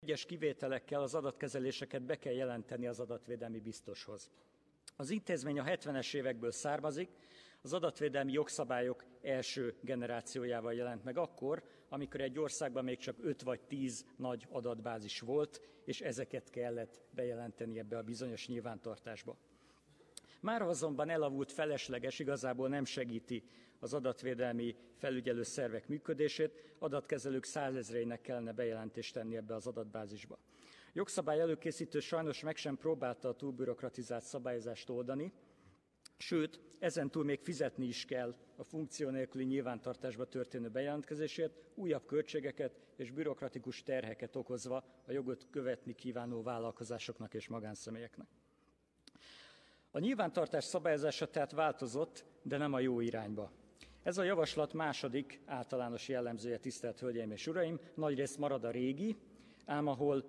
Egyes kivételekkel az adatkezeléseket be kell jelenteni az adatvédelmi biztoshoz. Az intézmény a 70-es évekből származik, az adatvédelmi jogszabályok első generációjával jelent meg akkor, amikor egy országban még csak 5 vagy 10 nagy adatbázis volt, és ezeket kellett bejelenteni ebbe a bizonyos nyilvántartásba. Mára azonban elavult, felesleges, igazából nem segíti az adatvédelmi felügyelő szervek működését, adatkezelők 100 000-ének kellene bejelentést tenni ebbe az adatbázisba. A jogszabály előkészítő sajnos meg sem próbálta a túlbürokratizált szabályozást oldani, sőt, ezentúl még fizetni is kell a funkció nélküli nyilvántartásba történő bejelentkezésért, újabb költségeket és bürokratikus terheket okozva a jogot követni kívánó vállalkozásoknak és magánszemélyeknek. A nyilvántartás szabályozása tehát változott, de nem a jó irányba. Ez a javaslat második általános jellemzője, tisztelt Hölgyeim és Uraim, nagyrészt marad a régi, ám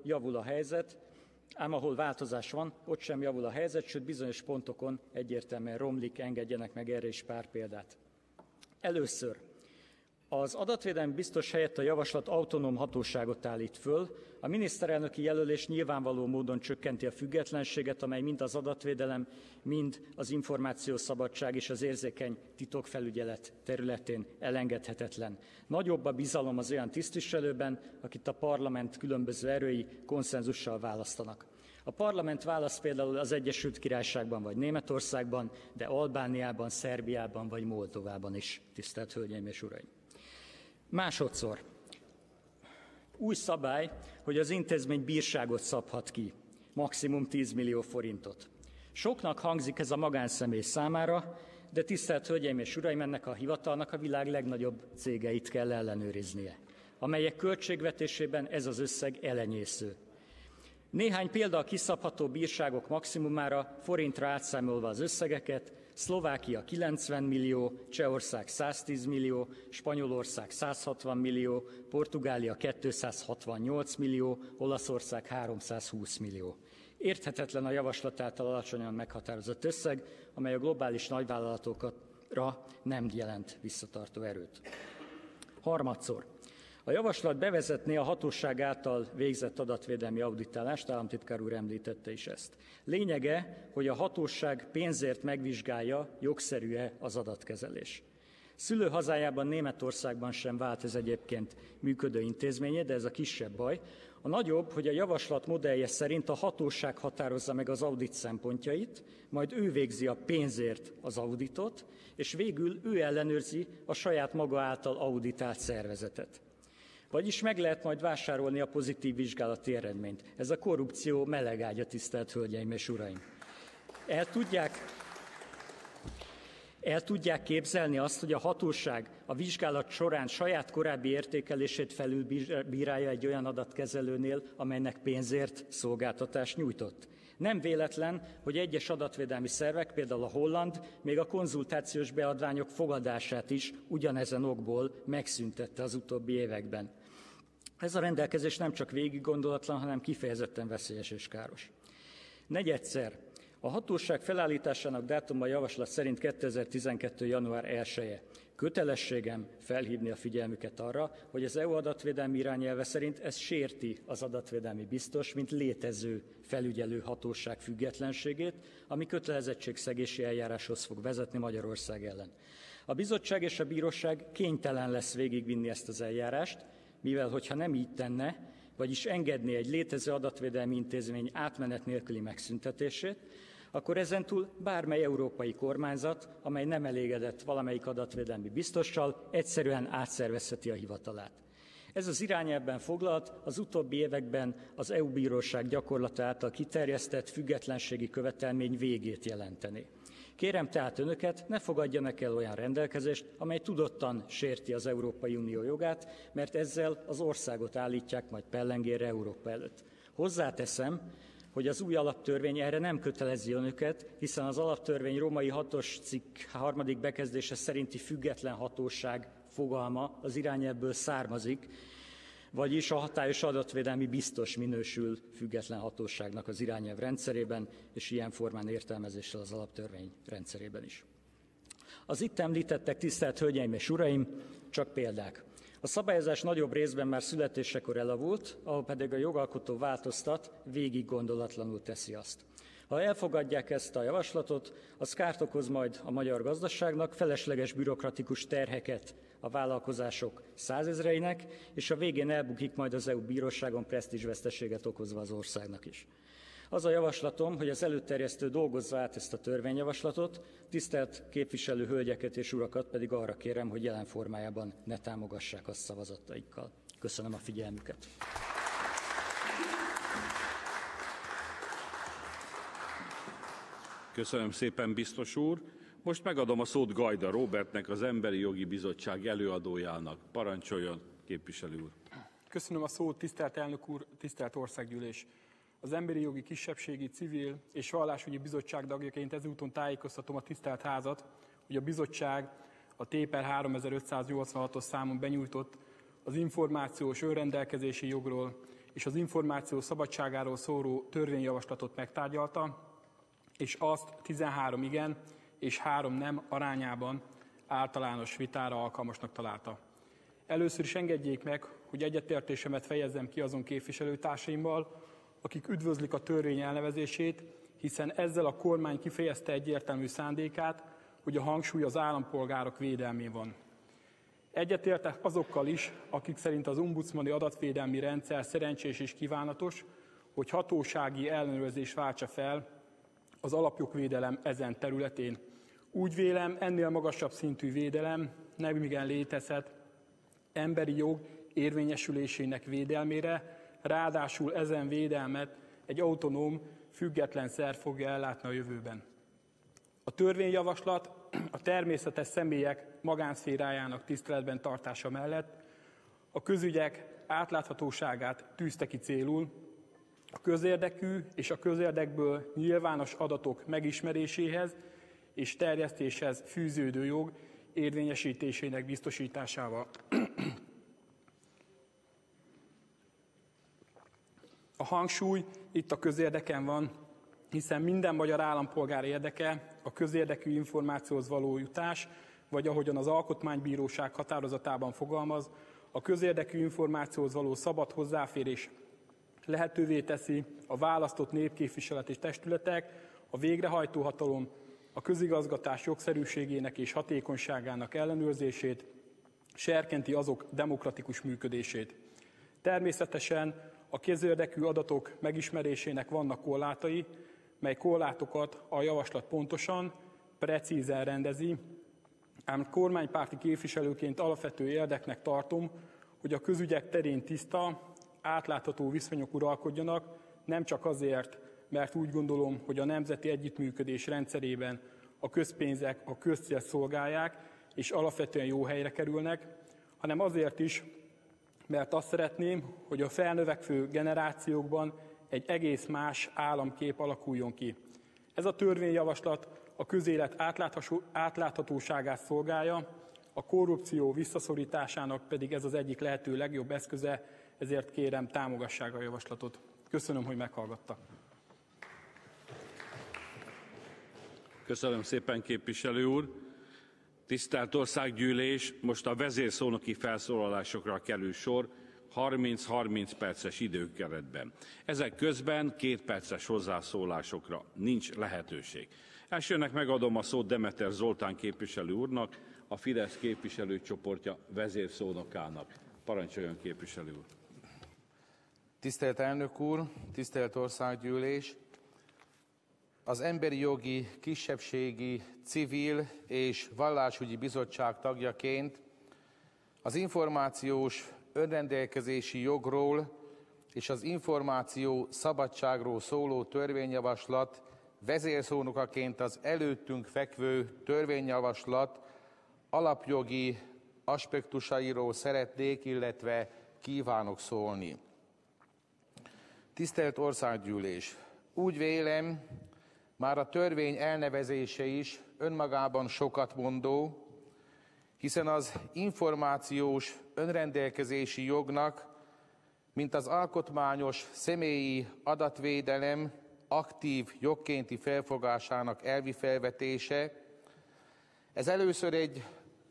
ahol változás van, ott sem javul a helyzet, sőt bizonyos pontokon egyértelműen romlik, engedjenek meg erre is pár példát. Először, az adatvédelmi biztos helyett a javaslat autonóm hatóságot állít föl, a miniszterelnöki jelölés nyilvánvaló módon csökkenti a függetlenséget, amely mind az adatvédelem, mind az információszabadság és az érzékeny titokfelügyelet területén elengedhetetlen. Nagyobb a bizalom az olyan tisztviselőben, akit a parlament különböző erői konszenzussal választanak. A parlament választ például az Egyesült Királyságban vagy Németországban, de Albániában, Szerbiában vagy Moldovában is, tisztelt Hölgyeim és Uraim. Másodszor, új szabály, hogy az intézmény bírságot szabhat ki, maximum 10 millió forintot. Soknak hangzik ez a magánszemély számára, de tisztelt Hölgyeim és Uraim, ennek a hivatalnak a világ legnagyobb cégeit kell ellenőriznie, amelyek költségvetésében ez az összeg elenyésző. Néhány példa a kiszabható bírságok maximumára, forintra átszámolva az összegeket: Szlovákia 90 millió, Csehország 110 millió, Spanyolország 160 millió, Portugália 268 millió, Olaszország 320 millió. Érthetetlen a javaslat által alacsonyan meghatározott összeg, amely a globális nagyvállalatokra nem jelent visszatartó erőt. Harmadszor, a javaslat bevezetné a hatóság által végzett adatvédelmi auditálást, államtitkár úr említette is ezt. Lényege, hogy a hatóság pénzért megvizsgálja, jogszerű-e az adatkezelés. Szülőhazájában, Németországban sem vált ez egyébként működő intézményé, de ez a kisebb baj. A nagyobb, hogy a javaslat modellje szerint a hatóság határozza meg az audit szempontjait, majd ő végzi a pénzért az auditot, és végül ő ellenőrzi a saját maga által auditált szervezetet. Vagyis meg lehet majd vásárolni a pozitív vizsgálati eredményt. Ez a korrupció melegágya, tisztelt Hölgyeim és Uraim. El tudják képzelni azt, hogy a hatóság a vizsgálat során saját korábbi értékelését felülbírálja egy olyan adatkezelőnél, amelynek pénzért szolgáltatást nyújtott? Nem véletlen, hogy egyes adatvédelmi szervek, például a holland, még a konzultációs beadványok fogadását is ugyanezen okból megszüntette az utóbbi években. Ez a rendelkezés nem csak végiggondolatlan, hanem kifejezetten veszélyes és káros. Negyedszer, a hatóság felállításának dátuma javaslat szerint 2012. január 1-e. Kötelességem felhívni a figyelmüket arra, hogy az EU adatvédelmi irányelve szerint ez sérti az adatvédelmi biztos, mint létező felügyelő hatóság függetlenségét, ami kötelezettségszegési eljáráshoz fog vezetni Magyarország ellen. A bizottság és a bíróság kénytelen lesz végigvinni ezt az eljárást, mivel hogyha nem így tenne, vagyis engedné egy létező adatvédelmi intézmény átmenet nélküli megszüntetését, akkor ezentúl bármely európai kormányzat, amely nem elégedett valamelyik adatvédelmi biztossal, egyszerűen átszervezheti a hivatalát. Ez az irányelvben foglalt, az utóbbi években az EU-bíróság gyakorlata által kiterjesztett függetlenségi követelmény végét jelenteni. Kérem tehát önöket, ne fogadjanak el olyan rendelkezést, amely tudottan sérti az Európai Unió jogát, mert ezzel az országot állítják majd pellengérre Európa előtt. Hozzáteszem, hogy az új alaptörvény erre nem kötelezi önöket, hiszen az alaptörvény római 6-os cikk 3. bekezdése szerinti független hatóság fogalma az irányelvből származik, vagyis a hatályos adatvédelmi biztos minősül független hatóságnak az irányelv rendszerében, és ilyen formán értelmezéssel az alaptörvény rendszerében is. Az itt említettek, tisztelt Hölgyeim és Uraim, csak példák. A szabályozás nagyobb részben már születésekor elavult, ahol pedig a jogalkotó változtat, végig gondolatlanul teszi azt. Ha elfogadják ezt a javaslatot, az kárt okoz majd a magyar gazdaságnak, felesleges bürokratikus terheket a vállalkozások százezreinek, és a végén elbukik majd az EU bíróságon, presztízsveszteséget okozva az országnak is. Az a javaslatom, hogy az előterjesztő dolgozza át ezt a törvényjavaslatot, tisztelt képviselő hölgyeket és urakat pedig arra kérem, hogy jelen formájában ne támogassák azt szavazataikkal. Köszönöm a figyelmüket. Köszönöm szépen, biztos úr. Most megadom a szót Gajda Róbertnek, az Emberi Jogi Bizottság előadójának. Parancsoljon, képviselő úr. Köszönöm a szót, tisztelt elnök úr, tisztelt országgyűlés. Az Emberi Jogi Kisebbségi, Civil és Vallásügyi Bizottság tagjaként ezúton tájékoztatom a tisztelt házat, hogy a bizottság a T/per 3586-os számon benyújtott az információs önrendelkezési jogról és az információ szabadságáról szóló törvényjavaslatot megtárgyalta, és azt 13 igen és 3 nem arányában általános vitára alkalmasnak találta. Először is engedjék meg, hogy egyetértésemet fejezzem ki azon képviselőtársaimmal, akik üdvözlik a törvény elnevezését, hiszen ezzel a kormány kifejezte egyértelmű szándékát, hogy a hangsúly az állampolgárok védelmén van. Egyetértek azokkal is, akik szerint az ombudsmani adatvédelmi rendszer szerencsés és kívánatos, hogy hatósági ellenőrzés váltsa fel az alapjogvédelem ezen területén. Úgy vélem, ennél magasabb szintű védelem nem igen létezhet emberi jog érvényesülésének védelmére, ráadásul ezen védelmet egy autonóm, független szerv fogja ellátni a jövőben. A törvényjavaslat a természetes személyek magánszférájának tiszteletben tartása mellett a közügyek átláthatóságát tűzte ki célul, a közérdekű és a közérdekből nyilvános adatok megismeréséhez és terjesztéshez fűződő jog érvényesítésének biztosításával. A hangsúly itt a közérdeken van, hiszen minden magyar állampolgár érdeke a közérdekű információhoz való jutás, vagy ahogyan az Alkotmánybíróság határozatában fogalmaz, a közérdekű információhoz való szabad hozzáférés lehetővé teszi a választott népképviseleti testületek, a végrehajtó hatalom, a közigazgatás jogszerűségének és hatékonyságának ellenőrzését, serkenti azok demokratikus működését. Természetesen a közérdekű adatok megismerésének vannak korlátai, mely korlátokat a javaslat pontosan, precízen rendezi, ám kormánypárti képviselőként alapvető érdeknek tartom, hogy a közügyek terén tiszta, átlátható viszonyok uralkodjanak, nem csak azért, mert úgy gondolom, hogy a nemzeti együttműködés rendszerében a közpénzek a közcélt szolgálják, és alapvetően jó helyre kerülnek, hanem azért is, mert azt szeretném, hogy a felnövekvő generációkban egy egész más államkép alakuljon ki. Ez a törvényjavaslat a közélet átláthatóságát szolgálja, a korrupció visszaszorításának pedig ez az egyik lehető legjobb eszköze, ezért kérem, támogassák a javaslatot. Köszönöm, hogy meghallgattak. Köszönöm szépen, képviselő úr. Tisztelt Országgyűlés, most a vezérszónoki felszólalásokra kerül sor 30-30 perces időkeretben. Ezek közben 2 perces hozzászólásokra nincs lehetőség. Elsőnek megadom a szót Demeter Zoltán képviselő úrnak, a Fidesz képviselőcsoportja vezérszónokának. Parancsoljon, képviselő úr! Tisztelt elnök úr, tisztelt Országgyűlés! Az Emberi Jogi, Kisebbségi, Civil és Vallásügyi Bizottság tagjaként az információs önrendelkezési jogról és az információ szabadságról szóló törvényjavaslat vezérszónokaként az előttünk fekvő törvényjavaslat alapjogi aspektusairól szeretnék, illetve kívánok szólni. Tisztelt Országgyűlés! Úgy vélem, már a törvény elnevezése is önmagában sokat mondó, hiszen az információs önrendelkezési jognak, mint az alkotmányos személyi adatvédelem aktív jogkénti felfogásának elvi felvetése, ez először egy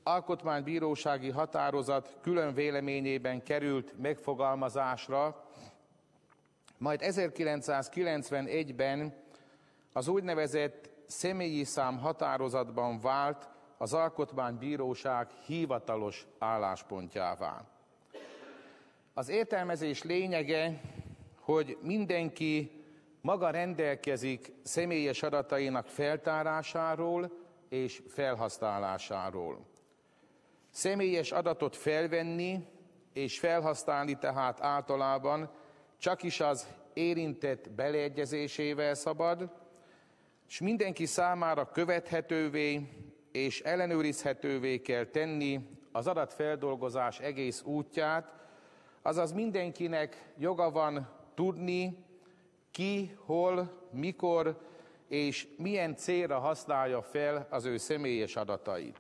alkotmánybírósági határozat külön véleményében került megfogalmazásra, majd 1991-ben az úgynevezett személyi szám határozatban vált az Alkotmánybíróság hivatalos álláspontjává. Az értelmezés lényege, hogy mindenki maga rendelkezik személyes adatainak feltárásáról és felhasználásáról. Személyes adatot felvenni és felhasználni tehát általában csakis az érintett beleegyezésével szabad, és mindenki számára követhetővé és ellenőrizhetővé kell tenni az adatfeldolgozás egész útját, azaz mindenkinek joga van tudni, ki, hol, mikor és milyen célra használja fel az ő személyes adatait.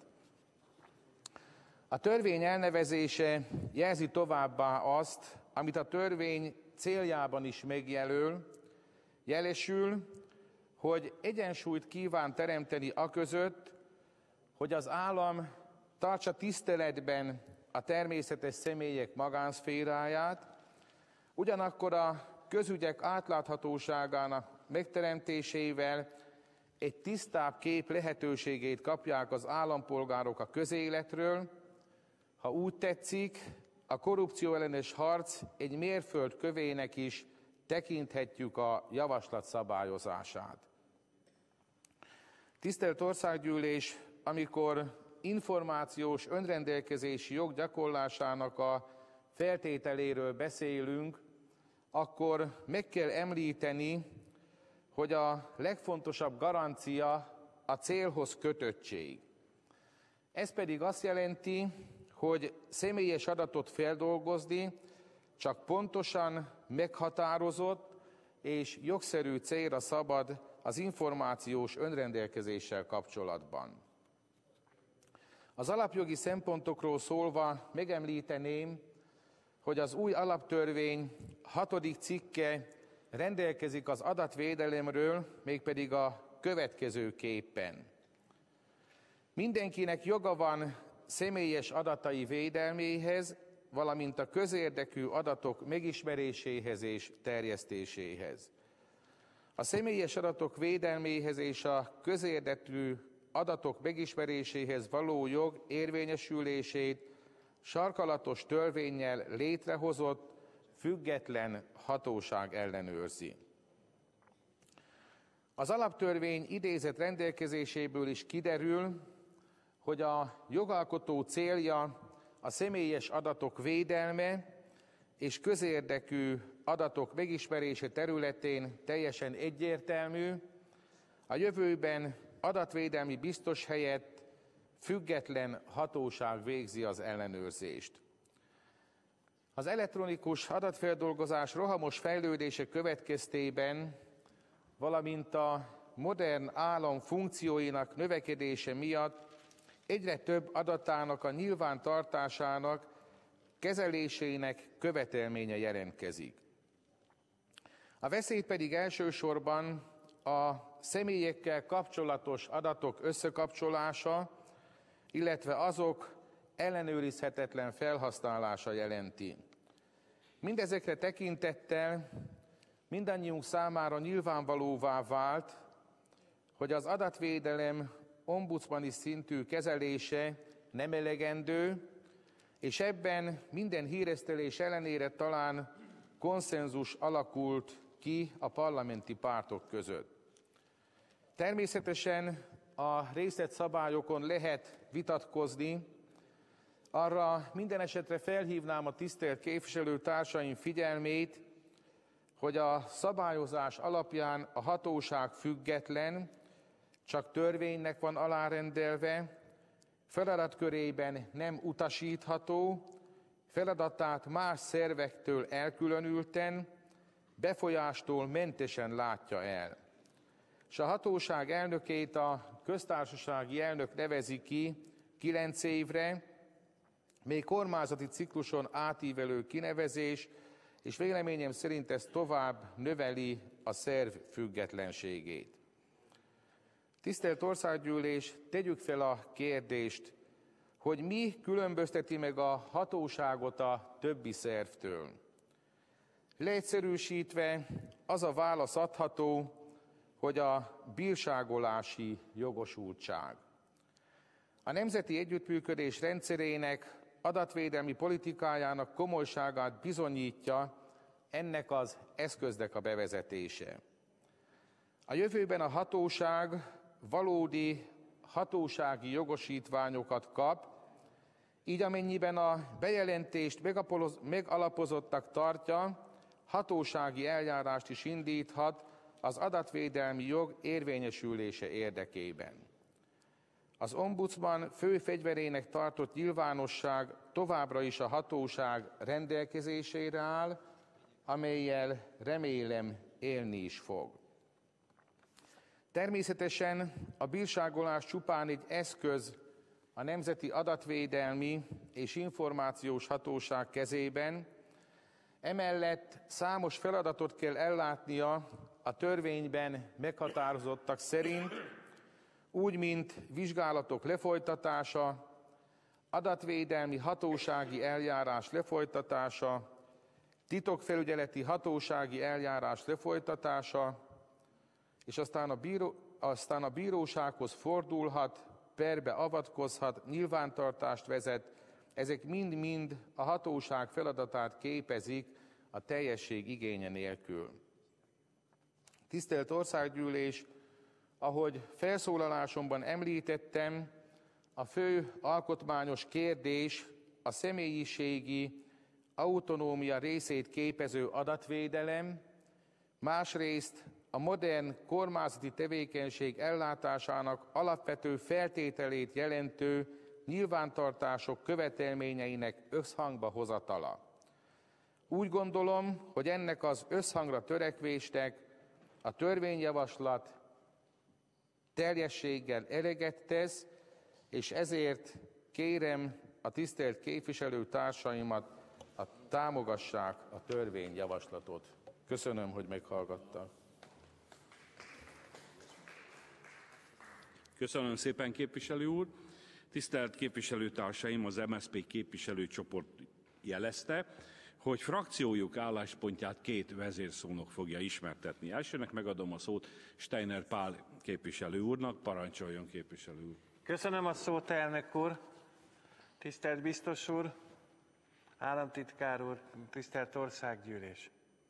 A törvény elnevezése jelzi továbbá azt, amit a törvény céljában is megjelöl, jelesül, hogy egyensúlyt kíván teremteni aközött, hogy az állam tartsa tiszteletben a természetes személyek magánszféráját, ugyanakkor a közügyek átláthatóságának megteremtésével egy tisztább kép lehetőségét kapják az állampolgárok a közéletről, ha úgy tetszik, a korrupcióellenes harc egy mérföldkövének is tekinthetjük a javaslat szabályozását. Tisztelt Országgyűlés, amikor információs önrendelkezési jog gyakorlásának a feltételéről beszélünk, akkor meg kell említeni, hogy a legfontosabb garancia a célhoz kötöttség. Ez pedig azt jelenti, hogy személyes adatot feldolgozni csak pontosan meghatározott és jogszerű célra szabad az információs önrendelkezéssel kapcsolatban. Az alapjogi szempontokról szólva megemlíteném, hogy az új alaptörvény 6. cikke rendelkezik az adatvédelemről, mégpedig a következőképpen. Mindenkinek joga van személyes adatai védelméhez, valamint a közérdekű adatok megismeréséhez és terjesztéséhez. A személyes adatok védelméhez és a közérdekű adatok megismeréséhez való jog érvényesülését sarkalatos törvénnyel létrehozott független hatóság ellenőrzi. Az alaptörvény idézett rendelkezéséből is kiderül, hogy a jogalkotó célja a személyes adatok védelme és közérdekű adatok megismerése területén teljesen egyértelmű, a jövőben adatvédelmi biztos helyett független hatóság végzi az ellenőrzést. Az elektronikus adatfeldolgozás rohamos fejlődése következtében, valamint a modern állam funkcióinak növekedése miatt egyre több adatának a nyilvántartásának, kezelésének követelménye jelentkezik. A veszély pedig elsősorban a személyekkel kapcsolatos adatok összekapcsolása, illetve azok ellenőrizhetetlen felhasználása jelenti. Mindezekre tekintettel mindannyiunk számára nyilvánvalóvá vált, hogy az adatvédelem ombudsmani szintű kezelése nem elegendő, és ebben minden híresztelés ellenére talán konszenzus alakult ki a parlamenti pártok között. Természetesen a részletszabályokon lehet vitatkozni, arra minden esetre felhívnám a tisztelt képviselőtársaim figyelmét, hogy a szabályozás alapján a hatóság független, csak törvénynek van alárendelve, feladatkörében nem utasítható, feladatát más szervektől elkülönülten, befolyástól mentesen látja el. És a hatóság elnökét a köztársasági elnök nevezi ki 9 évre, még kormányzati cikluson átívelő kinevezés, és véleményem szerint ez tovább növeli a szerv függetlenségét. Tisztelt Országgyűlés, tegyük fel a kérdést, hogy mi különbözteti meg a hatóságot a többi szervtől. Leegyszerűsítve az a válasz adható, hogy a bírságolási jogosultság. A nemzeti együttműködés rendszerének, adatvédelmi politikájának komolyságát bizonyítja ennek az eszköznek a bevezetése. A jövőben a hatóság valódi hatósági jogosítványokat kap, így amennyiben a bejelentést megalapozottak tartja, hatósági eljárást is indíthat az adatvédelmi jog érvényesülése érdekében. Az ombudsman fő fegyverének tartott nyilvánosság továbbra is a hatóság rendelkezésére áll, amellyel remélem élni is fog. Természetesen a bírságolás csupán egy eszköz a Nemzeti Adatvédelmi és Információs Hatóság kezében, emellett számos feladatot kell ellátnia a törvényben meghatározottak szerint, úgy, mint vizsgálatok lefolytatása, adatvédelmi hatósági eljárás lefolytatása, titokfelügyeleti hatósági eljárás lefolytatása, és aztán a bírósághoz fordulhat, perbe avatkozhat, nyilvántartást vezet, ezek mind-mind a hatóság feladatát képezik a teljesség igénye nélkül. Tisztelt Országgyűlés, ahogy felszólalásomban említettem, a fő alkotmányos kérdés a személyiségi autonómia részét képező adatvédelem, másrészt a modern kormányzati tevékenység ellátásának alapvető feltételét jelentő nyilvántartások követelményeinek összhangba hozatala. Úgy gondolom, hogy ennek az összhangra törekvésnek a törvényjavaslat teljességgel eleget tesz, és ezért kérem a tisztelt képviselőtársaimat, támogassák a törvényjavaslatot. Köszönöm, hogy meghallgattak. Köszönöm szépen, képviselő úr. Tisztelt képviselőtársaim, az MSZP képviselőcsoport jelezte, hogy frakciójuk álláspontját két vezérszónok fogja ismertetni. Elsőnek megadom a szót Steiner Pál képviselő úrnak. Parancsoljon, képviselő úr. Köszönöm a szót, elnök úr. Tisztelt biztos úr, államtitkár úr, tisztelt Országgyűlés.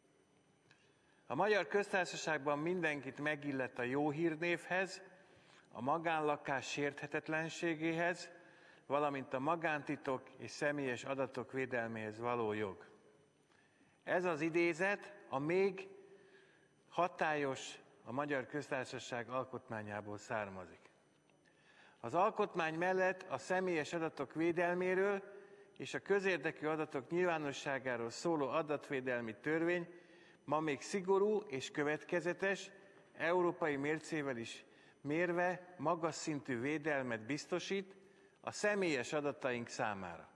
A Magyar Köztársaságban mindenkit megillet a jó hírnévhez, a magánlakás sérthetetlenségéhez, valamint a magántitok és személyes adatok védelméhez való jog. Ez az idézet a még hatályos a Magyar Köztársaság alkotmányából származik. Az alkotmány mellett a személyes adatok védelméről és a közérdekű adatok nyilvánosságáról szóló adatvédelmi törvény ma még szigorú és következetes, európai mércével is mérve magas szintű védelmet biztosít a személyes adataink számára.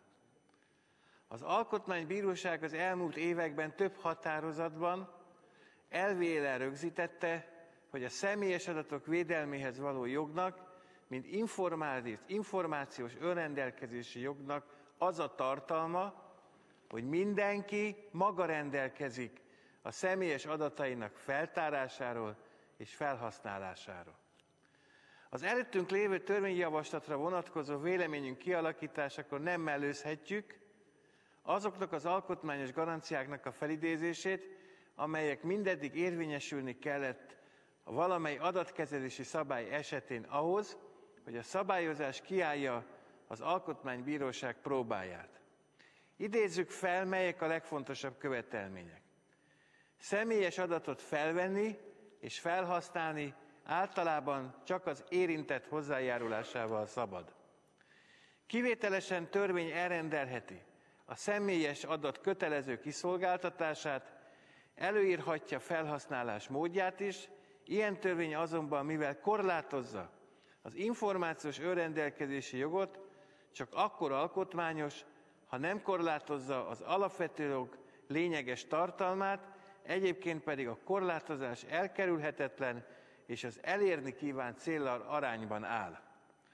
Az Alkotmánybíróság az elmúlt években több határozatban elvélen rögzítette, hogy a személyes adatok védelméhez való jognak, mint információs önrendelkezési jognak az a tartalma, hogy mindenki maga rendelkezik a személyes adatainak feltárásáról és felhasználásáról. Az előttünk lévő törvényjavaslatra vonatkozó véleményünk kialakításakor nem mellőzhetjük azoknak az alkotmányos garanciáknak a felidézését, amelyek mindeddig érvényesülni kellett a valamely adatkezelési szabály esetén ahhoz, hogy a szabályozás kiállja az Alkotmánybíróság próbáját. Idézzük fel, melyek a legfontosabb követelmények. Személyes adatot felvenni és felhasználni általában csak az érintett hozzájárulásával szabad. Kivételesen törvény elrendelheti a személyes adat kötelező kiszolgáltatását, előírhatja felhasználás módját is, ilyen törvény azonban, mivel korlátozza az információs önrendelkezési jogot, csak akkor alkotmányos, ha nem korlátozza az alapvető jog lényeges tartalmát, egyébként pedig a korlátozás elkerülhetetlen és az elérni kívánt céllal arányban áll.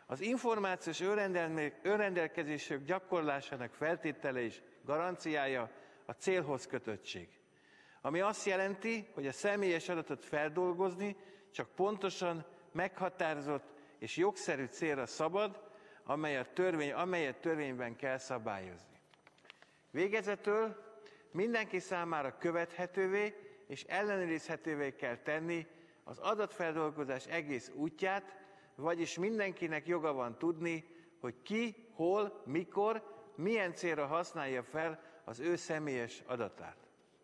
Az információs önrendelkezések gyakorlásának feltétele és garanciája a célhoz kötöttség, ami azt jelenti, hogy a személyes adatot feldolgozni csak pontosan meghatározott és jogszerű célra szabad, amelyet törvényben kell szabályozni. Végezetül mindenki számára követhetővé és ellenőrizhetővé kell tenni az adatfeldolgozás egész útját, vagyis mindenkinek joga van tudni, hogy ki, hol, mikor, milyen célra használja fel az ő személyes adatát.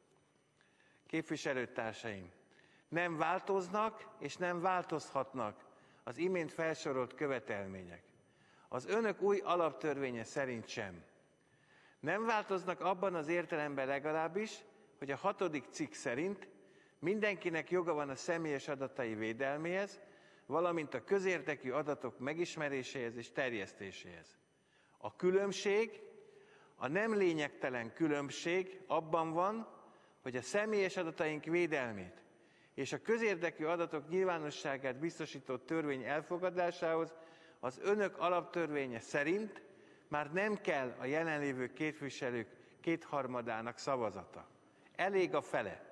Képviselőtársaim, nem változnak és nem változhatnak az imént felsorolt követelmények. Az önök új alaptörvénye szerint sem. Nem változnak abban az értelemben legalábbis, hogy a 6. cikk szerint mindenkinek joga van a személyes adatai védelméhez, valamint a közérdekű adatok megismeréséhez és terjesztéséhez. A különbség, a nem lényegtelen különbség abban van, hogy a személyes adataink védelmét és a közérdekű adatok nyilvánosságát biztosító törvény elfogadásához az önök alaptörvénye szerint már nem kell a jelenlévő képviselők kétharmadának szavazata. Elég a fele.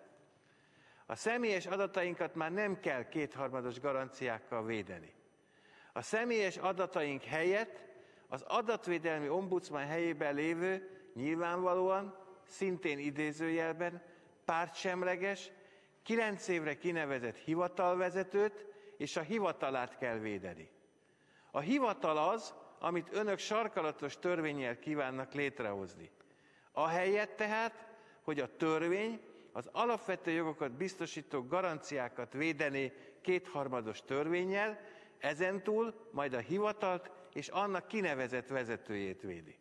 A személyes adatainkat már nem kell kétharmados garanciákkal védeni. A személyes adataink helyett az adatvédelmi ombudsman helyében lévő, nyilvánvalóan, szintén idézőjelben, pártsemleges, 9 évre kinevezett hivatalvezetőt és a hivatalát kell védeni. A hivatal az, amit önök sarkalatos törvénnyel kívánnak létrehozni. Ahelyett tehát, hogy a törvény az alapvető jogokat biztosító garanciákat védené kétharmados törvénnyel, ezentúl majd a hivatalt és annak kinevezett vezetőjét védi.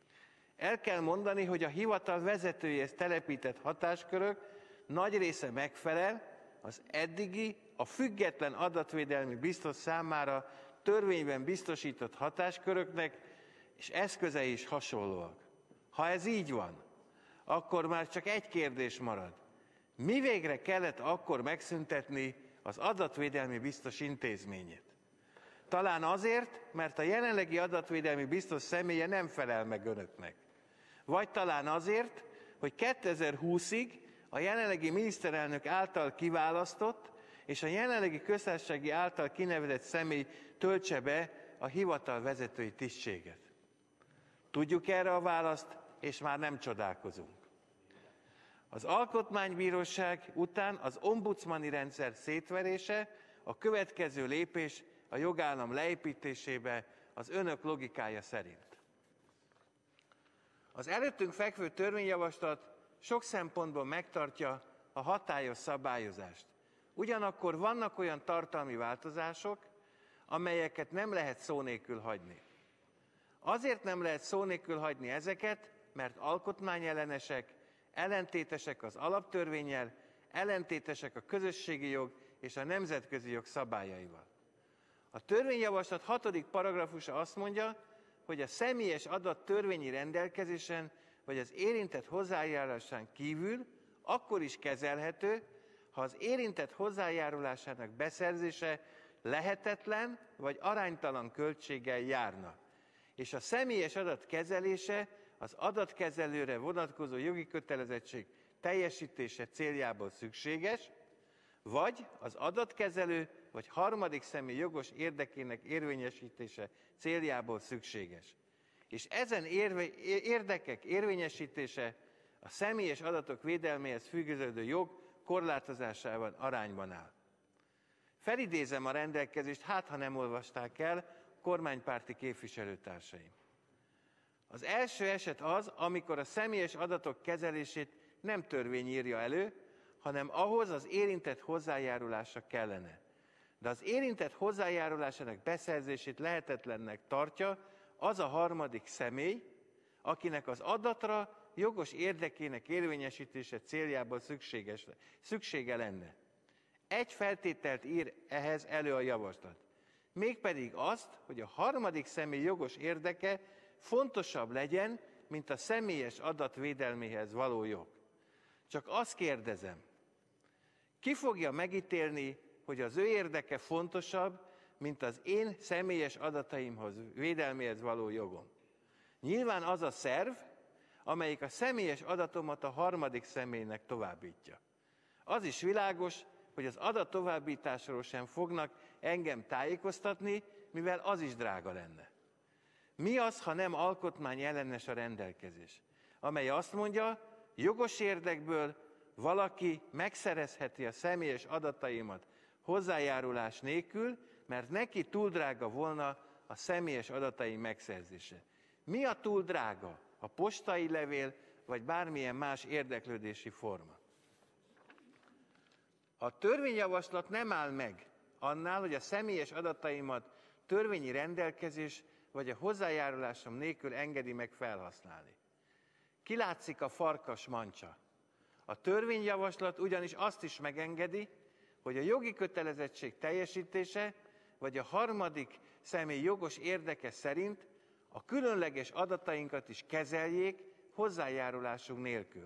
El kell mondani, hogy a hivatal vezetőjéhez telepített hatáskörök nagy része megfelel az eddigi, a független adatvédelmi biztos számára törvényben biztosított hatásköröknek, és eszközei is hasonlóak. Ha ez így van, akkor már csak egy kérdés marad. Mi végre kellett akkor megszüntetni az adatvédelmi biztos intézményét? Talán azért, mert a jelenlegi adatvédelmi biztos személye nem felel meg önöknek. Vagy talán azért, hogy 2020-ig a jelenlegi miniszterelnök által kiválasztott és a jelenlegi köztársasági által kinevezett személy töltse be a hivatal vezetői tisztséget. Tudjuk erre a választ, és már nem csodálkozunk. Az Alkotmánybíróság után az ombudsmani rendszer szétverése a következő lépés a jogállam leépítésébe az önök logikája szerint. Az előttünk fekvő törvényjavaslat sok szempontból megtartja a hatályos szabályozást. Ugyanakkor vannak olyan tartalmi változások, amelyeket nem lehet szó nélkül hagyni. Azért nem lehet szó nélkül hagyni ezeket, mert alkotmányellenesek, ellentétesek az alaptörvénnyel, ellentétesek a közösségi jog és a nemzetközi jog szabályaival. A törvényjavaslat 6. paragrafusa azt mondja, hogy a személyes adat törvényi rendelkezésen vagy az érintett hozzájárulásán kívül akkor is kezelhető, ha az érintett hozzájárulásának beszerzése lehetetlen vagy aránytalan költséggel járna, és a személyes adat kezelése az adatkezelőre vonatkozó jogi kötelezettség teljesítése céljából szükséges, vagy az adatkezelő vagy harmadik személy jogos érdekének érvényesítése céljából szükséges. És ezen érdekek érvényesítése a személyes adatok védelméhez fűződő jog korlátozásával arányban áll. Felidézem a rendelkezést, hát ha nem olvasták el, kormánypárti képviselőtársaim. Az első eset az, amikor a személyes adatok kezelését nem törvény írja elő, hanem ahhoz az érintett hozzájárulása kellene. De az érintett hozzájárulásának beszerzését lehetetlennek tartja az a harmadik személy, akinek az adatra jogos érdekének érvényesítése céljából szüksége lenne. Egy feltételt ír ehhez elő a javaslat. Mégpedig azt, hogy a harmadik személy jogos érdeke fontosabb legyen, mint a személyes adat védelméhez való jog. Csak azt kérdezem, ki fogja megítélni, hogy az ő érdeke fontosabb, mint az én személyes adataimhoz, védelméhez való jogom. Nyilván az a szerv, amelyik a személyes adatomat a harmadik személynek továbbítja. Az is világos, hogy az adat továbbításról sem fognak engem tájékoztatni, mivel az is drága lenne. Mi az, ha nem alkotmányellenes a rendelkezés, amely azt mondja, jogos érdekből valaki megszerezheti a személyes adataimat hozzájárulás nélkül, mert neki túl drága volna a személyes adataim megszerzése. Mi a túl drága? A postai levél, vagy bármilyen más érdeklődési forma. A törvényjavaslat nem áll meg annál, hogy a személyes adataimat törvényi rendelkezés vagy a hozzájárulásom nélkül engedi meg felhasználni. Kilátszik a farkas mancsa. A törvényjavaslat ugyanis azt is megengedi, hogy a jogi kötelezettség teljesítése vagy a harmadik személy jogos érdeke szerint a különleges adatainkat is kezeljék hozzájárulásunk nélkül.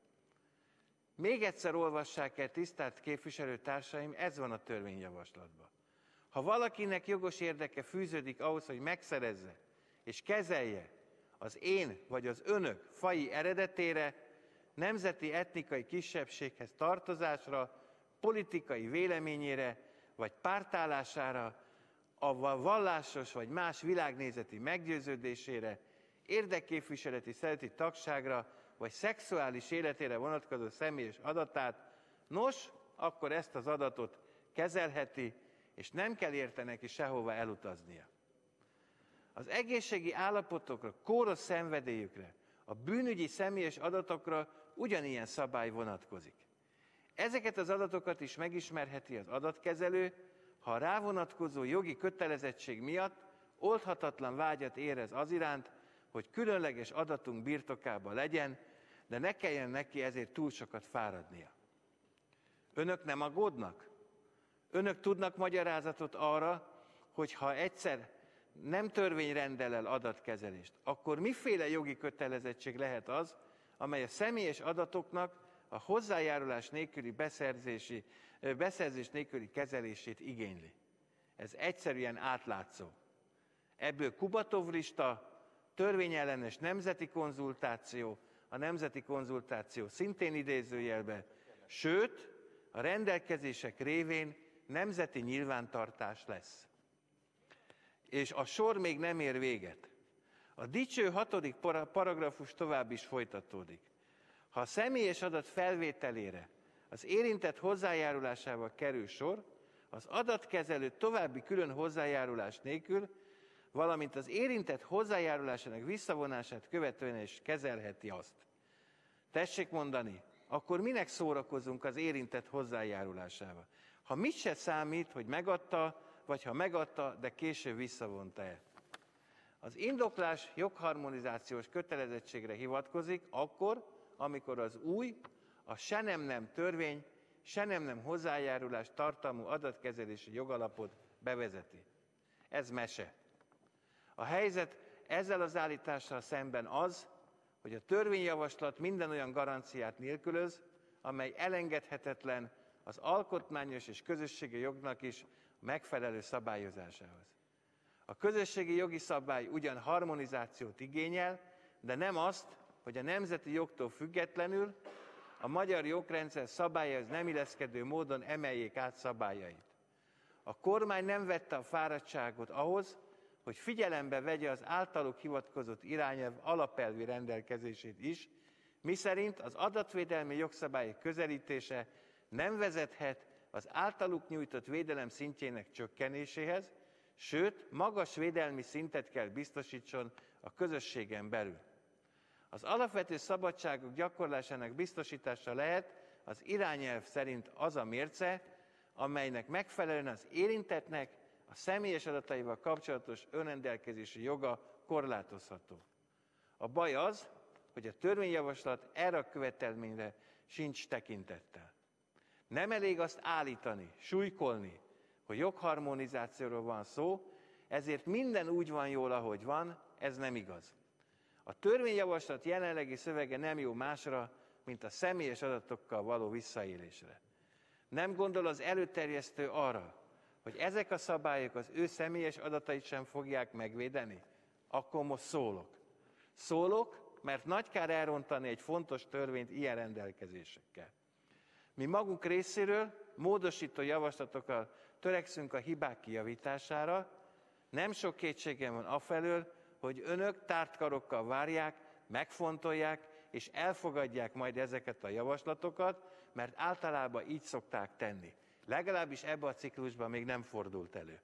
Még egyszer olvassák el, tisztelt képviselőtársaim, ez van a törvényjavaslatban. Ha valakinek jogos érdeke fűződik ahhoz, hogy megszerezze és kezelje az én vagy az önök faji eredetére, nemzeti etnikai kisebbséghez tartozásra, politikai véleményére vagy pártállására, a vallásos vagy más világnézeti meggyőződésére, érdekképviseleti szervezeti tagságra vagy szexuális életére vonatkozó személyes adatát, nos, akkor ezt az adatot kezelheti, és nem kell érte neki sehova elutaznia. Az egészségi állapotokra, kóros szenvedélyükre, a bűnügyi személyes adatokra ugyanilyen szabály vonatkozik. Ezeket az adatokat is megismerheti az adatkezelő, ha a rávonatkozó jogi kötelezettség miatt oldhatatlan vágyat érez az iránt, hogy különleges adatunk birtokában legyen, de ne kelljen neki ezért túl sokat fáradnia. Önök nem aggódnak? Önök tudnak magyarázatot arra, hogy ha egyszer nem törvény rendel el adatkezelést, akkor miféle jogi kötelezettség lehet az, amely a személyes adatoknak a hozzájárulás nélküli beszerzés nélküli kezelését igényli. Ez egyszerűen átlátszó. Ebből Kubatov lista, törvényellenes nemzeti konzultáció, a nemzeti konzultáció szintén idézőjelbe, sőt, a rendelkezések révén nemzeti nyilvántartás lesz. És a sor még nem ér véget. A dicső 6. paragrafus tovább is folytatódik. Ha a személyes adat felvételére az érintett hozzájárulásával kerül sor, az adatkezelő további külön hozzájárulás nélkül, valamint az érintett hozzájárulásának visszavonását követően is kezelheti azt. Tessék mondani, akkor minek szórakozunk az érintett hozzájárulásával? Ha mit se számít, hogy megadta, vagy ha megadta, de később visszavonta-e. Az indoklás jogharmonizációs kötelezettségre hivatkozik akkor, amikor az új, a se nem törvény, se nem hozzájárulás tartalmú adatkezelési jogalapot bevezeti. Ez mese. A helyzet ezzel az állítással szemben az, hogy a törvényjavaslat minden olyan garanciát nélkülöz, amely elengedhetetlen az alkotmányos és közösségi jognak is megfelelő szabályozásához. A közösségi jogi szabály ugyan harmonizációt igényel, de nem azt, hogy a nemzeti jogtól függetlenül a magyar jogrendszer szabályaihoz nem illeszkedő módon emeljék át szabályait. A kormány nem vette a fáradtságot ahhoz, hogy figyelembe vegye az általuk hivatkozott irányelv alapelvi rendelkezését is, miszerint az adatvédelmi jogszabályok közelítése nem vezethet az általuk nyújtott védelem szintjének csökkenéséhez, sőt, magas védelmi szintet kell biztosítson a közösségen belül. Az alapvető szabadságok gyakorlásának biztosítása lehet az irányelv szerint az a mérce, amelynek megfelelően az érintettnek a személyes adataival kapcsolatos önrendelkezési joga korlátozható. A baj az, hogy a törvényjavaslat erre a követelményre sincs tekintettel. Nem elég azt állítani, súlykolni, hogy jogharmonizációról van szó, ezért minden úgy van jól, ahogy van, ez nem igaz. A törvényjavaslat jelenlegi szövege nem jó másra, mint a személyes adatokkal való visszaélésre. Nem gondol az előterjesztő arra, hogy ezek a szabályok az ő személyes adatait sem fogják megvédeni, akkor most szólok. Szólok, mert nagy kár elrontani egy fontos törvényt ilyen rendelkezésekkel. Mi magunk részéről módosító javaslatokkal törekszünk a hibák kijavítására, nem sok kétségem van afelől, hogy önök tárt karokkal várják, megfontolják és elfogadják majd ezeket a javaslatokat, mert általában így szokták tenni. Legalábbis ebben a ciklusban még nem fordult elő.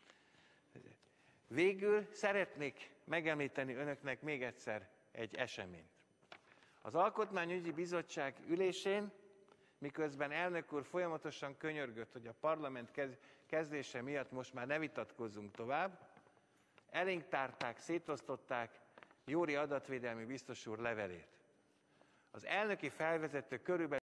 Végül szeretnék megemlíteni önöknek még egyszer egy eseményt. Az Alkotmányügyi Bizottság ülésén, miközben elnök úr folyamatosan könyörgött, hogy a parlament kezdése miatt most már ne vitatkozzunk tovább, elénk tárták, szétosztották Jóri adatvédelmi biztos úr levelét. Az elnöki felvezető körülbelül